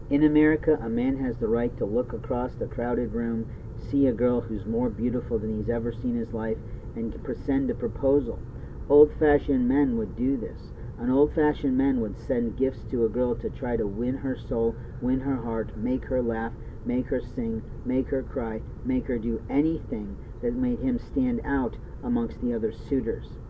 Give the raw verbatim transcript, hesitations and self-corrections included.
In America, a man has the right to look across the crowded room, see a girl who's more beautiful than he's ever seen in his life, and send a proposal. Old-fashioned men would do this. An old-fashioned man would send gifts to a girl to try to win her soul, win her heart, make her laugh, make her sing, make her cry, make her do anything that made him stand out amongst the other suitors.